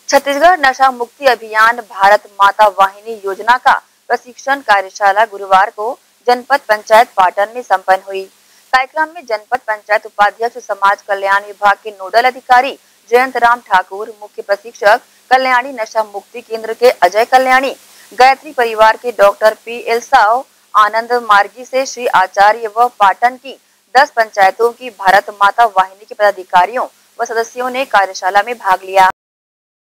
छत्तीसगढ़ नशा मुक्ति अभियान भारत माता वाहिनी योजना का प्रशिक्षण कार्यशाला गुरुवार को जनपद पंचायत पाटन में संपन्न हुई। कार्यक्रम में जनपद पंचायत उपाध्यक्ष समाज कल्याण विभाग के नोडल अधिकारी जयंत राम ठाकुर, मुख्य प्रशिक्षक कल्याणी नशा मुक्ति केंद्र के अजय कल्याणी, गायत्री परिवार के डॉक्टर पी.एल. साव, आनंद मार्गी से श्री आचार्य व पाटन की 10 पंचायतों की भारत माता वाहिनी के पदाधिकारियों व सदस्यों ने कार्यशाला में भाग लिया।